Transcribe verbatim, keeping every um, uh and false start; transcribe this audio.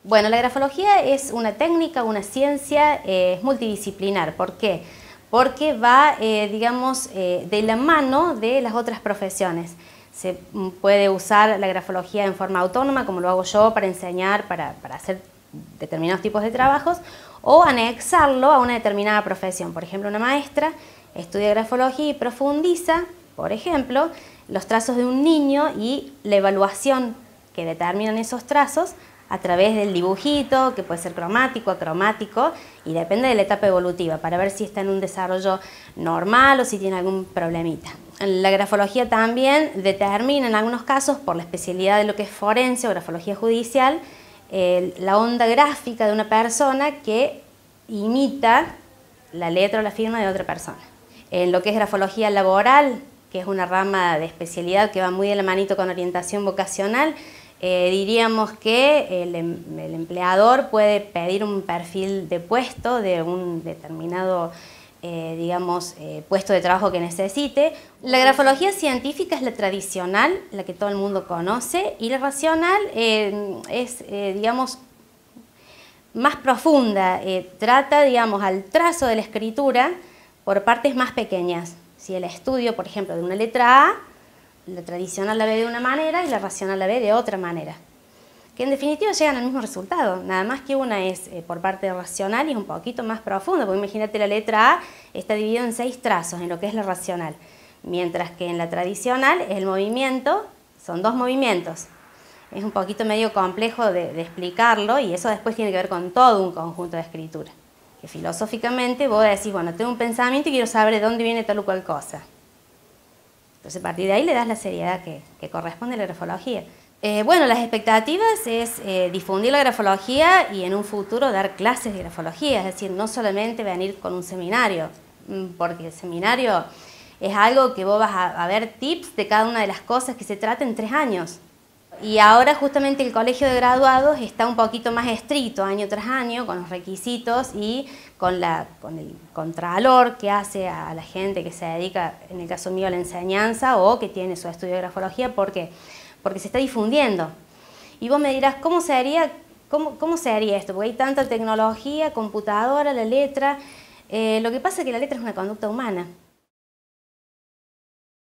Bueno, la grafología es una técnica, una ciencia, eh, es multidisciplinar. ¿Por qué? Porque va, eh, digamos, eh, de la mano de las otras profesiones. Se puede usar la grafología en forma autónoma, como lo hago yo, para enseñar, para, para hacer determinados tipos de trabajos, o anexarlo a una determinada profesión. Por ejemplo, una maestra estudia grafología y profundiza, por ejemplo, los trazos de un niño y la evaluación que determinan esos trazos a través del dibujito, que puede ser cromático, acromático, y depende de la etapa evolutiva, para ver si está en un desarrollo normal o si tiene algún problemita. La grafología también determina en algunos casos, por la especialidad de lo que es forense o grafología judicial, eh, la onda gráfica de una persona que imita la letra o la firma de otra persona. En lo que es grafología laboral, que es una rama de especialidad que va muy de la manito con orientación vocacional, Eh, diríamos que el, el empleador puede pedir un perfil de puesto de un determinado, eh, digamos, eh, puesto de trabajo que necesite. La grafología científica es la tradicional, la que todo el mundo conoce, y la racional eh, es, eh, digamos, más profunda, eh, trata, digamos, al trazo de la escritura por partes más pequeñas. Si el estudio, por ejemplo, de una letra A, la tradicional la ve de una manera y la racional la ve de otra manera. Que en definitiva llegan al mismo resultado, nada más que una es eh, por parte racional y es un poquito más profunda, porque imagínate la letra A está dividida en seis trazos en lo que es la racional, mientras que en la tradicional el movimiento son dos movimientos. Es un poquito medio complejo de, de explicarlo y eso después tiene que ver con todo un conjunto de escritura. Que filosóficamente vos decís, bueno, tengo un pensamiento y quiero saber de dónde viene tal o cual cosa. Entonces, a partir de ahí le das la seriedad que, que corresponde a la grafología. Eh, bueno, las expectativas es eh, difundir la grafología y en un futuro dar clases de grafología, es decir, no solamente venir con un seminario, porque el seminario es algo que vos vas a, a ver tips de cada una de las cosas que se trata en tres años. Y ahora justamente el colegio de graduados está un poquito más estricto año tras año con los requisitos y con, la, con el contralor que hace a la gente que se dedica, en el caso mío, a la enseñanza o que tiene su estudio de grafología, porque, porque se está difundiendo. Y vos me dirás, ¿cómo se haría, cómo, cómo se haría esto? Porque hay tanta tecnología, computadora, la letra. Eh, lo que pasa es que la letra es una conducta humana.